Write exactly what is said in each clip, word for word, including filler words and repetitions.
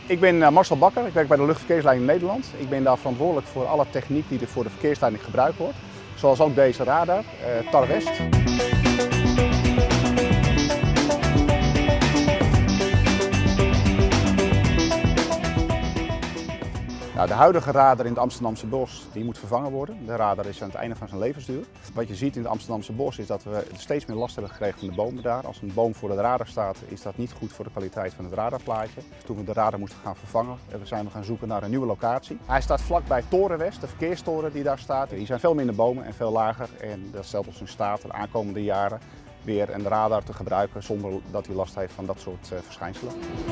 Ik ben Marcel Bakker, ik werk bij de Luchtverkeersleiding Nederland. Ik ben daar verantwoordelijk voor alle techniek die er voor de verkeersleiding gebruikt wordt. Zoals ook deze radar, uh, Tar West. Nou, de huidige radar in het Amsterdamse bos die moet vervangen worden. De radar is aan het einde van zijn levensduur. Wat je ziet in het Amsterdamse bos is dat we steeds meer last hebben gekregen van de bomen daar. Als een boom voor de radar staat, is dat niet goed voor de kwaliteit van het radarplaatje. Dus toen we de radar moesten gaan vervangen, zijn we gaan zoeken naar een nieuwe locatie. Hij staat vlakbij Toren West, de verkeerstoren die daar staat. Hier zijn veel minder bomen en veel lager en dat stelt ons in staat de aankomende jaren weer een radar te gebruiken zonder dat hij last heeft van dat soort uh, verschijnselen.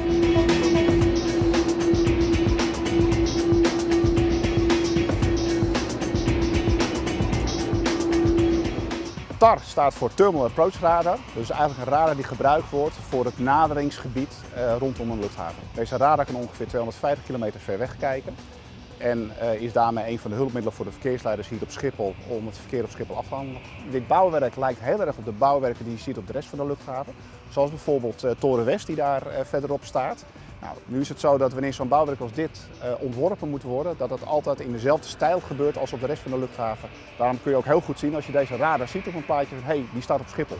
Tar staat voor Terminal Approach Radar, dus eigenlijk een radar die gebruikt wordt voor het naderingsgebied uh, rondom een luchthaven. Deze radar kan ongeveer tweehonderdvijftig kilometer ver weg kijken en uh, is daarmee een van de hulpmiddelen voor de verkeersleiders hier op Schiphol om het verkeer op Schiphol af te handelen. Dit bouwwerk lijkt heel erg op de bouwwerken die je ziet op de rest van de luchthaven, zoals bijvoorbeeld uh, Toren West die daar uh, verderop staat. Nou, nu is het zo dat wanneer zo'n bouwwerk als dit uh, ontworpen moet worden, dat het altijd in dezelfde stijl gebeurt als op de rest van de luchthaven. Daarom kun je ook heel goed zien als je deze radar ziet op een plaatje, hé, hey, die staat op Schiphol.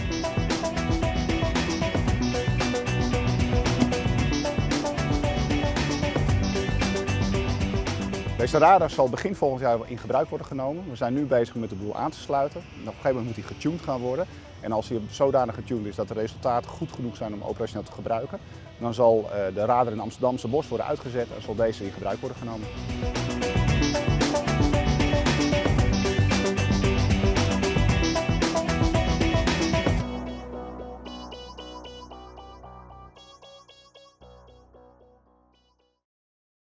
Deze radar zal begin volgend jaar in gebruik worden genomen. We zijn nu bezig met de boel aan te sluiten. Op een gegeven moment moet hij getuned gaan worden. En als hij zodanig getuned is dat de resultaten goed genoeg zijn om operationeel te gebruiken, dan zal de radar in het Amsterdamse bos worden uitgezet en zal deze in gebruik worden genomen.